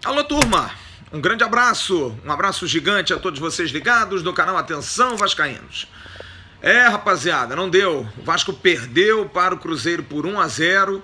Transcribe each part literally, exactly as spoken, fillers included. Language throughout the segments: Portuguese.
Alô, turma! Um grande abraço, um abraço gigante a todos vocês ligados no canal Atenção Vascaínos. É, rapaziada, não deu. O Vasco perdeu para o Cruzeiro por um a zero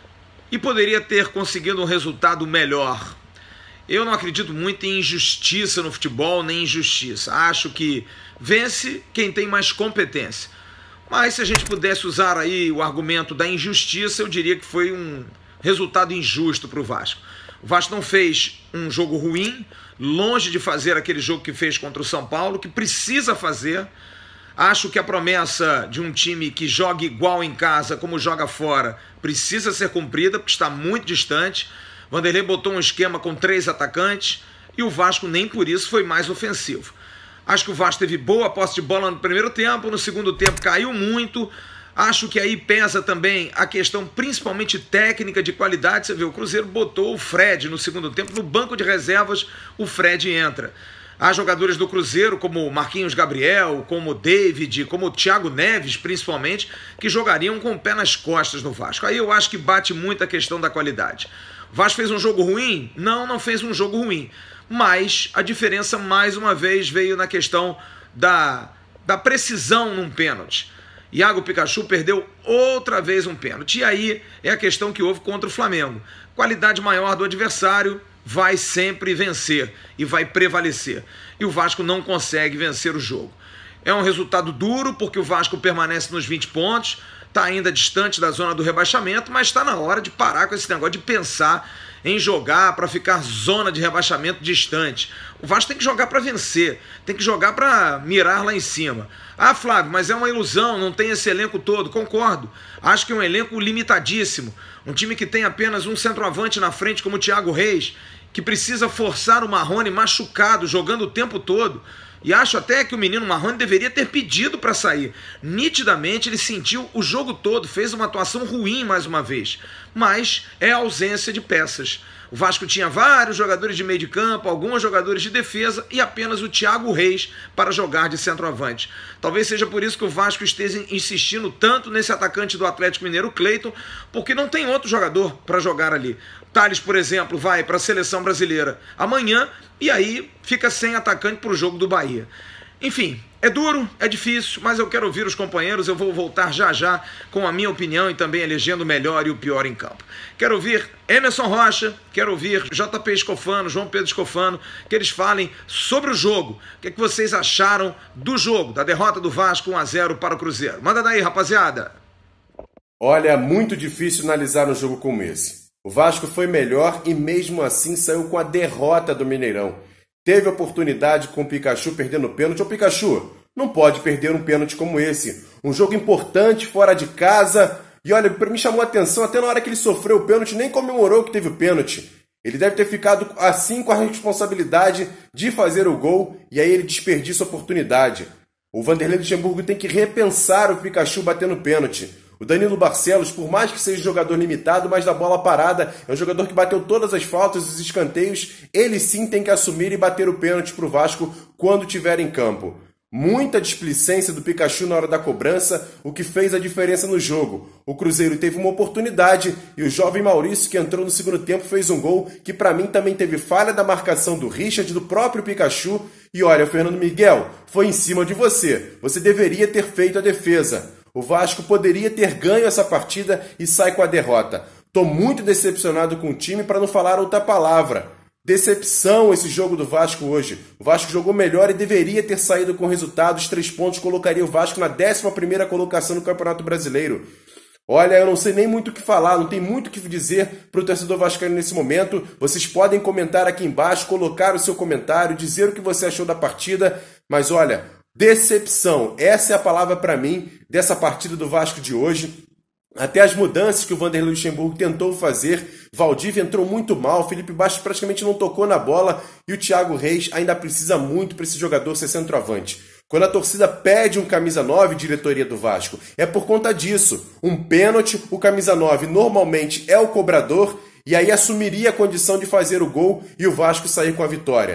e poderia ter conseguido um resultado melhor. Eu não acredito muito em injustiça no futebol, nem injustiça. Acho que vence quem tem mais competência. Mas se a gente pudesse usar aí o argumento da injustiça, eu diria que foi um resultado injusto para o Vasco. O Vasco não fez um jogo ruim, longe de fazer aquele jogo que fez contra o São Paulo, que precisa fazer. Acho que a promessa de um time que joga igual em casa como joga fora precisa ser cumprida, porque está muito distante. Vanderlei botou um esquema com três atacantes e o Vasco nem por isso foi mais ofensivo. Acho que o Vasco teve boa posse de bola no primeiro tempo, no segundo tempo caiu muito. Acho que aí pesa também a questão principalmente técnica de qualidade. Você vê, o Cruzeiro botou o Fred no segundo tempo, no banco de reservas o Fred entra. Há jogadores do Cruzeiro, como o Marquinhos Gabriel, como o David, como o Thiago Neves, principalmente, que jogariam com o pé nas costas no Vasco. Aí eu acho que bate muito a questão da qualidade. O Vasco fez um jogo ruim? Não, não fez um jogo ruim. Mas a diferença, mais uma vez, veio na questão da, da precisão num pênalti. Iago Pikachu perdeu outra vez um pênalti. E aí é a questão que houve contra o Flamengo. Qualidade maior do adversário vai sempre vencer e vai prevalecer. E o Vasco não consegue vencer o jogo. É um resultado duro, porque o Vasco permanece nos vinte pontos, está ainda distante da zona do rebaixamento, mas está na hora de parar com esse negócio de pensar em jogar para ficar zona de rebaixamento distante. O Vasco tem que jogar para vencer, tem que jogar para mirar lá em cima. Ah, Flávio, mas é uma ilusão, não tem esse elenco todo. Concordo, acho que é um elenco limitadíssimo. Um time que tem apenas um centroavante na frente, como o Thiago Reis, que precisa forçar o Marrone machucado, jogando o tempo todo. E acho até que o menino Marrone deveria ter pedido para sair. Nitidamente ele sentiu o jogo todo, fez uma atuação ruim mais uma vez. Mas é a ausência de peças. O Vasco tinha vários jogadores de meio de campo, alguns jogadores de defesa e apenas o Thiago Reis para jogar de centroavante. Talvez seja por isso que o Vasco esteja insistindo tanto nesse atacante do Atlético Mineiro, o Cleiton, porque não tem outro jogador para jogar ali. Thales, por exemplo, vai para a seleção brasileira amanhã e aí fica sem atacante para o jogo do Bahia. Enfim, é duro, é difícil, mas eu quero ouvir os companheiros. Eu vou voltar já já com a minha opinião e também elegendo o melhor e o pior em campo. Quero ouvir Emerson Rocha, quero ouvir J P Escofano, João Pedro Escofano, que eles falem sobre o jogo. O que é que vocês acharam do jogo, da derrota do Vasco um a zero para o Cruzeiro? Manda daí, rapaziada. Olha, é muito difícil analisar um jogo como esse. O Vasco foi melhor e mesmo assim saiu com a derrota do Mineirão. Teve oportunidade com o Pikachu perdendo o pênalti. Ô Pikachu, não pode perder um pênalti como esse. Um jogo importante, fora de casa. E olha, me chamou a atenção, até na hora que ele sofreu o pênalti, nem comemorou que teve o pênalti. Ele deve ter ficado assim com a responsabilidade de fazer o gol e aí ele desperdiça a oportunidade. O Vanderlei Luxemburgo tem que repensar o Pikachu batendo pênalti. O Danilo Barcelos, por mais que seja jogador limitado, mas da bola parada, é um jogador que bateu todas as faltas, os escanteios, ele sim tem que assumir e bater o pênalti para o Vasco quando tiver em campo. Muita displicência do Pikachu na hora da cobrança, o que fez a diferença no jogo. O Cruzeiro teve uma oportunidade e o jovem Maurício, que entrou no segundo tempo, fez um gol que para mim também teve falha da marcação do Richard, do próprio Pikachu. E olha, Fernando Miguel, foi em cima de você. Você deveria ter feito a defesa. O Vasco poderia ter ganho essa partida e sai com a derrota. Tô muito decepcionado com o time, para não falar outra palavra. Decepção esse jogo do Vasco hoje. O Vasco jogou melhor e deveria ter saído com resultados. Três pontos colocaria o Vasco na décima primeira colocação no Campeonato Brasileiro. Olha, eu não sei nem muito o que falar, não tem muito o que dizer para o torcedor vascaíno nesse momento. Vocês podem comentar aqui embaixo, colocar o seu comentário, dizer o que você achou da partida. Mas olha, decepção, essa é a palavra para mim dessa partida do Vasco de hoje. Até as mudanças que o Vanderlei Luxemburgo tentou fazer, Valdívia entrou muito mal, Felipe Bastos praticamente não tocou na bola e o Thiago Reis ainda precisa muito para esse jogador ser centroavante. Quando a torcida pede um camisa nove, diretoria do Vasco, é por conta disso. Um pênalti, o camisa nove normalmente é o cobrador e aí assumiria a condição de fazer o gol e o Vasco sair com a vitória.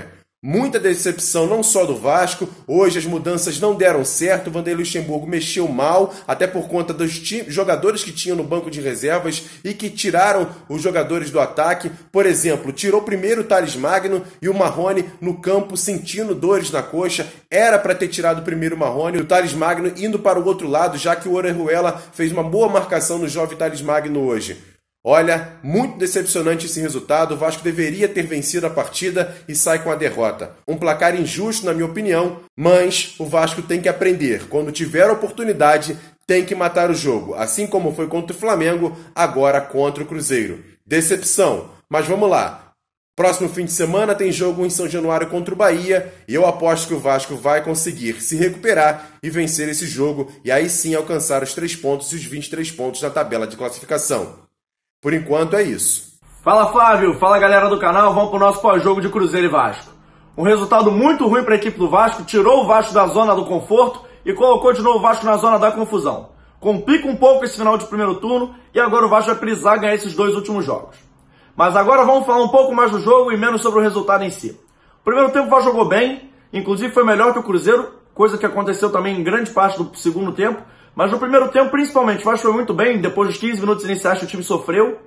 Muita decepção não só do Vasco, hoje as mudanças não deram certo, o Vanderlei Luxemburgo mexeu mal, até por conta dos jogadores que tinham no banco de reservas e que tiraram os jogadores do ataque. Por exemplo, tirou primeiro o Thales Magno e o Marrone no campo sentindo dores na coxa. Era para ter tirado primeiro o Marrone e o Thales Magno indo para o outro lado, já que o Orejuela fez uma boa marcação no jovem Thales Magno hoje. Olha, muito decepcionante esse resultado, o Vasco deveria ter vencido a partida e sai com a derrota. Um placar injusto, na minha opinião, mas o Vasco tem que aprender. Quando tiver a oportunidade, tem que matar o jogo, assim como foi contra o Flamengo, agora contra o Cruzeiro. Decepção, mas vamos lá. Próximo fim de semana tem jogo em São Januário contra o Bahia e eu aposto que o Vasco vai conseguir se recuperar e vencer esse jogo e aí sim alcançar os três pontos e os vinte e três pontos na tabela de classificação. Por enquanto é isso. Fala Flávio, fala galera do canal, vamos pro nosso pós-jogo de Cruzeiro e Vasco. Um resultado muito ruim para a equipe do Vasco, tirou o Vasco da zona do conforto e colocou de novo o Vasco na zona da confusão. Complica um pouco esse final de primeiro turno e agora o Vasco vai precisar ganhar esses dois últimos jogos. Mas agora vamos falar um pouco mais do jogo e menos sobre o resultado em si. O primeiro tempo o Vasco jogou bem, inclusive foi melhor que o Cruzeiro, coisa que aconteceu também em grande parte do segundo tempo. Mas no primeiro tempo, principalmente, o Vasco foi muito bem, depois dos quinze minutos iniciais que o time sofreu.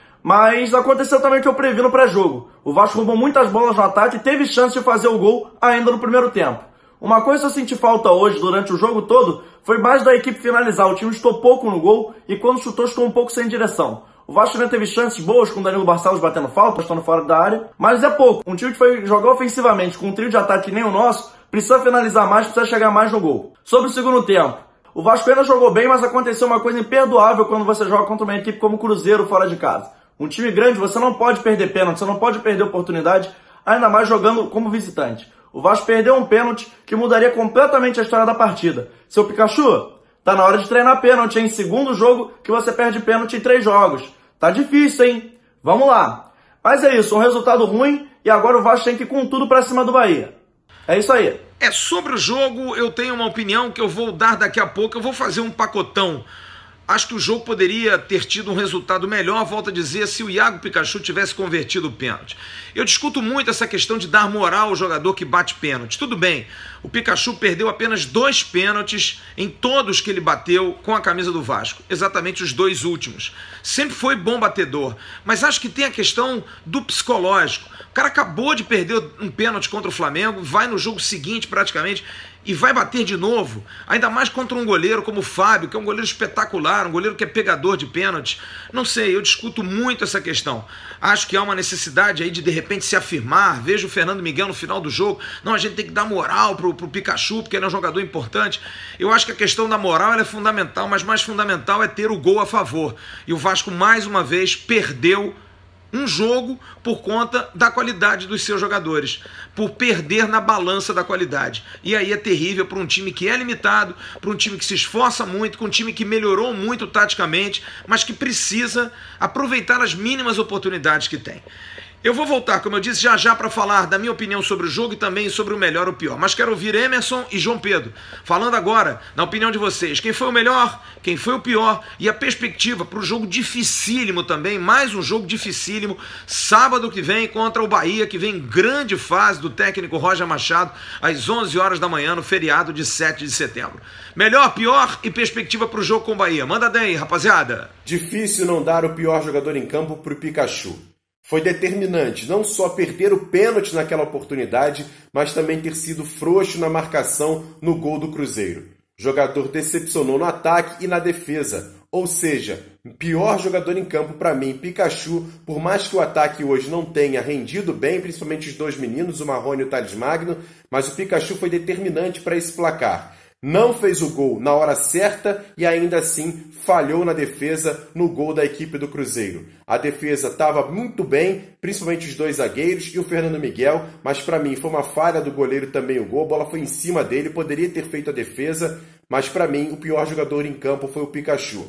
Mas aconteceu também o que eu previ no pré-jogo. O Vasco roubou muitas bolas no ataque e teve chance de fazer o gol ainda no primeiro tempo. Uma coisa que eu senti falta hoje, durante o jogo todo, foi mais da equipe finalizar. O time chutou pouco no gol e quando chutou, chutou um pouco sem direção. O Vasco ainda teve chances boas com o Danilo Barcelos batendo falta, estando fora da área, mas é pouco. Um time que foi jogar ofensivamente com um trio de ataque que nem o nosso, precisa finalizar mais, precisa chegar mais no gol. Sobre o segundo tempo. O Vasco ainda jogou bem, mas aconteceu uma coisa imperdoável quando você joga contra uma equipe como o Cruzeiro fora de casa. Um time grande, você não pode perder pênalti, você não pode perder oportunidade, ainda mais jogando como visitante. O Vasco perdeu um pênalti que mudaria completamente a história da partida. Seu Pikachu, tá na hora de treinar pênalti, hein? Segundo jogo que você perde pênalti em três jogos. Tá difícil, hein? Vamos lá. Mas é isso, um resultado ruim e agora o Vasco tem que ir com tudo pra cima do Bahia. É isso aí. É, sobre o jogo, eu tenho uma opinião que eu vou dar daqui a pouco. Eu vou fazer um pacotão. Acho que o jogo poderia ter tido um resultado melhor, volto a dizer, se o Iago Pikachu tivesse convertido o pênalti. Eu discuto muito essa questão de dar moral ao jogador que bate pênalti. Tudo bem, o Pikachu perdeu apenas dois pênaltis em todos que ele bateu com a camisa do Vasco. Exatamente os dois últimos. Sempre foi bom batedor, mas acho que tem a questão do psicológico. O cara acabou de perder um pênalti contra o Flamengo, vai no jogo seguinte praticamente e vai bater de novo, ainda mais contra um goleiro como o Fábio, que é um goleiro espetacular, um goleiro que é pegador de pênalti. Não sei, eu discuto muito essa questão. Acho que há uma necessidade aí de de repente se afirmar. Vejo o Fernando Miguel no final do jogo, não, a gente tem que dar moral pro, pro Pikachu, porque ele é um jogador importante. Eu acho que a questão da moral ela é fundamental, mas mais fundamental é ter o gol a favor. E o Vasco mais uma vez perdeu um jogo por conta da qualidade dos seus jogadores, por perder na balança da qualidade. E aí é terrível para um time que é limitado, para um time que se esforça muito, com um time que melhorou muito taticamente, mas que precisa aproveitar as mínimas oportunidades que tem. Eu vou voltar, como eu disse, já já para falar da minha opinião sobre o jogo e também sobre o melhor ou o pior. Mas quero ouvir Emerson e João Pedro falando agora, na opinião de vocês, quem foi o melhor, quem foi o pior e a perspectiva para o jogo dificílimo também, mais um jogo dificílimo, sábado que vem contra o Bahia, que vem em grande fase do técnico Roger Machado, às onze horas da manhã, no feriado de sete de setembro. Melhor, pior e perspectiva para o jogo com o Bahia. Manda daí, rapaziada. Difícil não dar o pior jogador em campo para o Pikachu. Foi determinante não só perder o pênalti naquela oportunidade, mas também ter sido frouxo na marcação no gol do Cruzeiro. O jogador decepcionou no ataque e na defesa, ou seja, pior jogador em campo para mim, Pikachu, por mais que o ataque hoje não tenha rendido bem, principalmente os dois meninos, o Marrone e o Thales Magno, mas o Pikachu foi determinante para esse placar. Não fez o gol na hora certa e ainda assim falhou na defesa no gol da equipe do Cruzeiro. A defesa estava muito bem, principalmente os dois zagueiros e o Fernando Miguel, mas para mim foi uma falha do goleiro também o gol, a bola foi em cima dele, poderia ter feito a defesa, mas para mim o pior jogador em campo foi o Pikachu.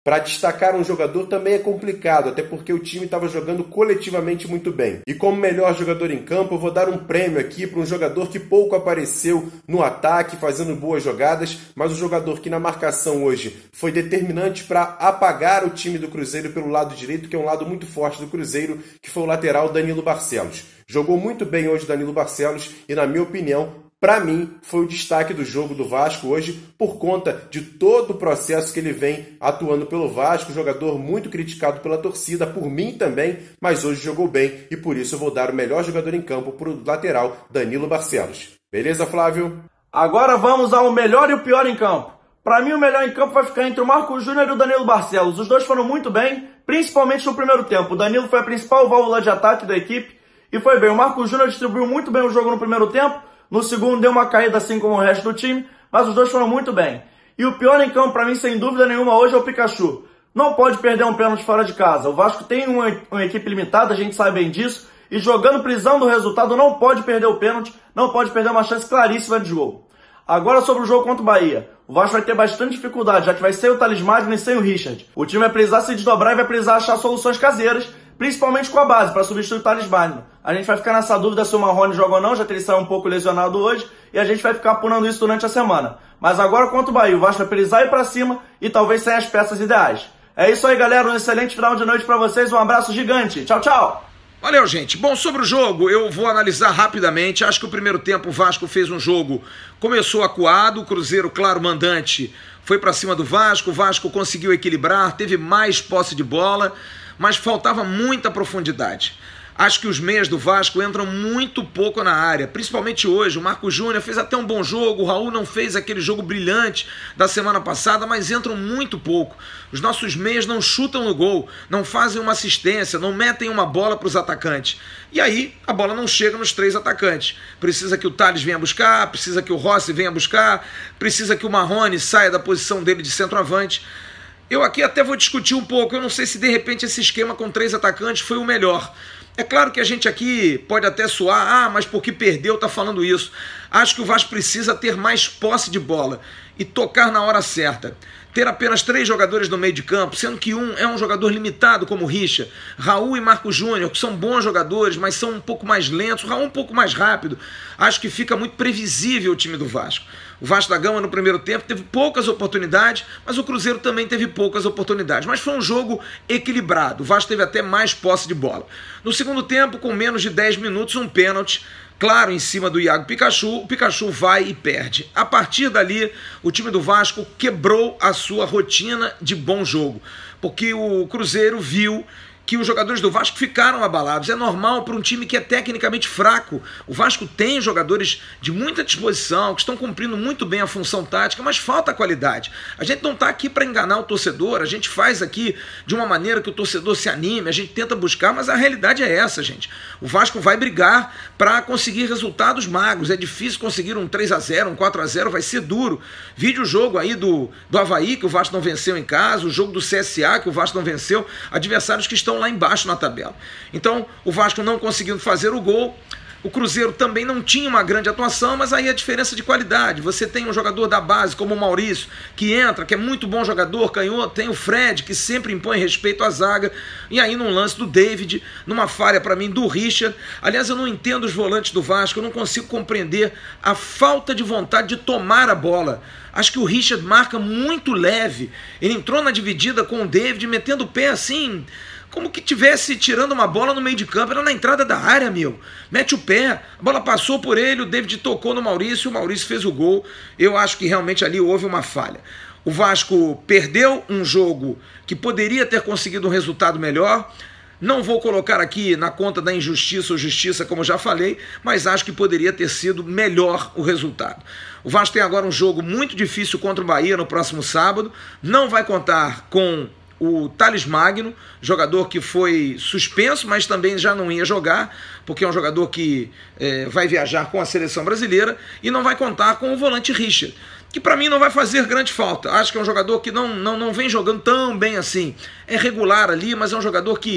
Para destacar um jogador também é complicado, até porque o time estava jogando coletivamente muito bem. E como melhor jogador em campo, eu vou dar um prêmio aqui para um jogador que pouco apareceu no ataque, fazendo boas jogadas, mas um jogador que na marcação hoje foi determinante para apagar o time do Cruzeiro pelo lado direito, que é um lado muito forte do Cruzeiro, que foi o lateral Danilo Barcelos. Jogou muito bem hoje Danilo Barcelos e, na minha opinião, para mim, foi o destaque do jogo do Vasco hoje por conta de todo o processo que ele vem atuando pelo Vasco, jogador muito criticado pela torcida, por mim também, mas hoje jogou bem e por isso eu vou dar o melhor jogador em campo para o lateral Danilo Barcelos. Beleza, Flávio? Agora vamos ao melhor e o pior em campo. Para mim, o melhor em campo vai ficar entre o Marcos Júnior e o Danilo Barcelos. Os dois foram muito bem, principalmente no primeiro tempo. O Danilo foi a principal válvula de ataque da equipe e foi bem. O Marcos Júnior distribuiu muito bem o jogo no primeiro tempo. No segundo deu uma caída assim como o resto do time, mas os dois foram muito bem. E o pior em campo para mim, sem dúvida nenhuma, hoje é o Pikachu. Não pode perder um pênalti fora de casa. O Vasco tem uma, uma equipe limitada, a gente sabe bem disso, e jogando prisão do resultado não pode perder o pênalti, não pode perder uma chance claríssima de gol. Agora sobre o jogo contra o Bahia. O Vasco vai ter bastante dificuldade, já que vai sem o Thales Magno e sem o Richard. O time vai precisar se desdobrar e vai precisar achar soluções caseiras, principalmente com a base, para substituir o Thales Magno. A gente vai ficar nessa dúvida se o Marrone joga ou não, já que ele saiu um pouco lesionado hoje, e a gente vai ficar apurando isso durante a semana. Mas agora contra o Bahia, o Vasco vai precisar ir para cima e talvez sem as peças ideais. É isso aí, galera, um excelente final de noite para vocês, um abraço gigante, tchau, tchau! Valeu, gente. Bom, sobre o jogo, eu vou analisar rapidamente. Acho que o primeiro tempo o Vasco fez um jogo, começou acuado, o Cruzeiro, claro, mandante, foi para cima do Vasco, o Vasco conseguiu equilibrar, teve mais posse de bola, mas faltava muita profundidade. Acho que os meias do Vasco entram muito pouco na área, principalmente hoje. O Marcos Júnior fez até um bom jogo, o Raul não fez aquele jogo brilhante da semana passada, mas entram muito pouco. Os nossos meias não chutam no gol, não fazem uma assistência, não metem uma bola para os atacantes. E aí a bola não chega nos três atacantes. Precisa que o Thales venha buscar, precisa que o Rossi venha buscar, precisa que o Marrone saia da posição dele de centroavante. Eu aqui até vou discutir um pouco, eu não sei se de repente esse esquema com três atacantes foi o melhor. É claro que a gente aqui pode até soar, ah, mas porque perdeu tá falando isso. Acho que o Vasco precisa ter mais posse de bola e tocar na hora certa. Ter apenas três jogadores no meio de campo, sendo que um é um jogador limitado como o Richa, Raul e Marcos Júnior, que são bons jogadores, mas são um pouco mais lentos, o Raul um pouco mais rápido. Acho que fica muito previsível o time do Vasco. O Vasco da Gama no primeiro tempo teve poucas oportunidades, mas o Cruzeiro também teve poucas oportunidades. Mas foi um jogo equilibrado, o Vasco teve até mais posse de bola. No segundo tempo, com menos de dez minutos, um pênalti claro em cima do Iago Pikachu, o Pikachu vai e perde. A partir dali, o time do Vasco quebrou a sua rotina de bom jogo, porque o Cruzeiro viu que os jogadores do Vasco ficaram abalados. É normal para um time que é tecnicamente fraco. O Vasco tem jogadores de muita disposição, que estão cumprindo muito bem a função tática, mas falta qualidade. A gente não está aqui para enganar o torcedor, a gente faz aqui de uma maneira que o torcedor se anime, a gente tenta buscar, mas a realidade é essa, gente. O Vasco vai brigar para conseguir resultados magros. É difícil conseguir um três a zero, um quatro a zero, vai ser duro. Vide o jogo aí do, do Avaí, que o Vasco não venceu em casa, o jogo do C S A, que o Vasco não venceu, adversários que estão lá embaixo na tabela. Então, o Vasco não conseguindo fazer o gol, o Cruzeiro também não tinha uma grande atuação, mas aí a diferença de qualidade. Você tem um jogador da base, como o Maurício, que entra, que é muito bom jogador, canhoto, tem o Fred, que sempre impõe respeito à zaga, e aí num lance do David, numa falha para mim do Richard. Aliás, eu não entendo os volantes do Vasco, eu não consigo compreender a falta de vontade de tomar a bola. Acho que o Richard marca muito leve, ele entrou na dividida com o David, metendo o pé assim, como que tivesse tirando uma bola no meio de campo, era na entrada da área, meu. Mete o pé, a bola passou por ele, o David tocou no Maurício, o Maurício fez o gol. Eu acho que realmente ali houve uma falha. O Vasco perdeu um jogo que poderia ter conseguido um resultado melhor. Não vou colocar aqui na conta da injustiça ou justiça, como já falei, mas acho que poderia ter sido melhor o resultado. O Vasco tem agora um jogo muito difícil contra o Bahia no próximo sábado. Não vai contar com o Thales Magno, jogador que foi suspenso, mas também já não ia jogar, porque é um jogador que é, vai viajar com a seleção brasileira, e não vai contar com o volante Richard, que para mim não vai fazer grande falta. Acho que é um jogador que não, não, não vem jogando tão bem assim. É regular ali, mas é um jogador que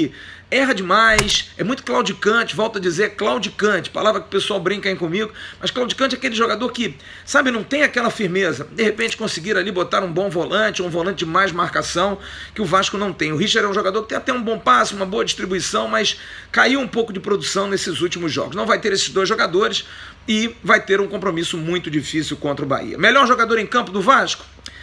erra demais, é muito claudicante, volto a dizer, claudicante, palavra que o pessoal brinca aí comigo, mas claudicante é aquele jogador que, sabe, não tem aquela firmeza, de repente conseguir ali botar um bom volante, um volante de mais marcação, que o Vasco não tem. O Richard é um jogador que tem até um bom passe, uma boa distribuição, mas caiu um pouco de produção nesses últimos jogos. Não vai ter esses dois jogadores e vai ter um compromisso muito difícil contra o Bahia. Melhor jogador em campo do Vasco?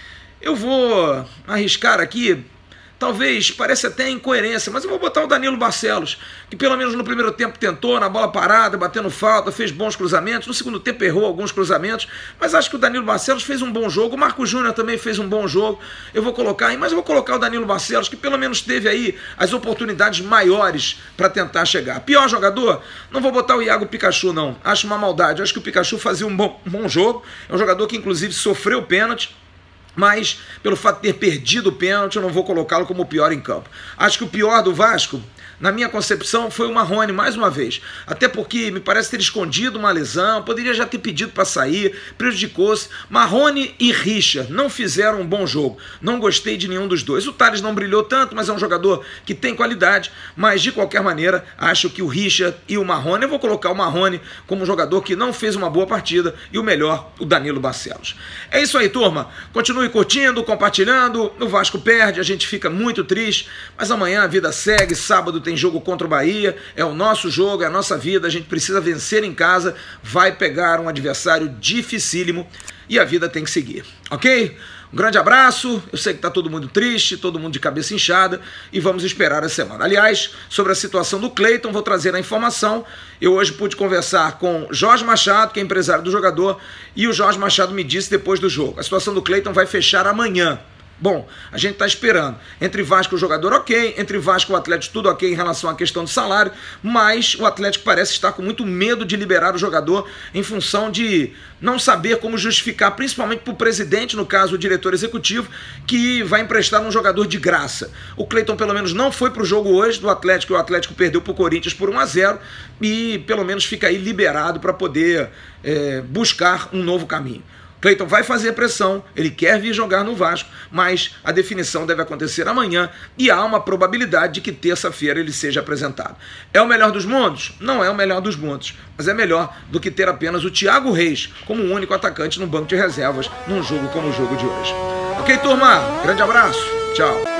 Eu vou arriscar aqui, talvez, parece até incoerência, mas eu vou botar o Danilo Barcelos, que pelo menos no primeiro tempo tentou, na bola parada, batendo falta, fez bons cruzamentos, no segundo tempo errou alguns cruzamentos, mas acho que o Danilo Barcelos fez um bom jogo, o Marco Júnior também fez um bom jogo, eu vou colocar aí, mas eu vou colocar o Danilo Barcelos, que pelo menos teve aí as oportunidades maiores para tentar chegar. Pior jogador? Não vou botar o Iago Pikachu não, acho uma maldade, acho que o Pikachu fazia um bom, um bom jogo, é um jogador que inclusive sofreu pênalti, mas pelo fato de ter perdido o pênalti, eu não vou colocá-lo como o pior em campo. Acho que o pior do Vasco, na minha concepção, foi o Marrone, mais uma vez. Até porque me parece ter escondido uma lesão, poderia já ter pedido para sair, prejudicou-se. Marrone e Richard não fizeram um bom jogo. Não gostei de nenhum dos dois. O Thales não brilhou tanto, mas é um jogador que tem qualidade. Mas, de qualquer maneira, acho que o Richard e o Marrone, eu vou colocar o Marrone como um jogador que não fez uma boa partida, e o melhor, o Danilo Barcelos. É isso aí, turma. Continue curtindo, compartilhando. O Vasco perde, a gente fica muito triste, mas amanhã a vida segue, sábado tem jogo contra o Bahia, é o nosso jogo, é a nossa vida, a gente precisa vencer em casa, vai pegar um adversário dificílimo e a vida tem que seguir, ok? Um grande abraço, eu sei que está todo mundo triste, todo mundo de cabeça inchada e vamos esperar a semana. Aliás, sobre a situação do Cleiton, vou trazer a informação. Eu hoje pude conversar com Jorge Machado, que é empresário do jogador, e o Jorge Machado me disse depois do jogo, a situação do Cleiton vai fechar amanhã. Bom, a gente está esperando. Entre Vasco e o jogador ok, entre Vasco e o Atlético tudo ok em relação à questão do salário, mas o Atlético parece estar com muito medo de liberar o jogador em função de não saber como justificar, principalmente para o presidente, no caso o diretor executivo, que vai emprestar um jogador de graça. O Cleiton pelo menos não foi para o jogo hoje do Atlético, e o Atlético perdeu para o Corinthians por um a zero e pelo menos fica aí liberado para poder é, buscar um novo caminho. Cleiton vai fazer pressão, ele quer vir jogar no Vasco, mas a definição deve acontecer amanhã e há uma probabilidade de que terça-feira ele seja apresentado. É o melhor dos mundos? Não é o melhor dos mundos, mas é melhor do que ter apenas o Thiago Reis como o único atacante no banco de reservas num jogo como o jogo de hoje. Ok, turma? Grande abraço, tchau.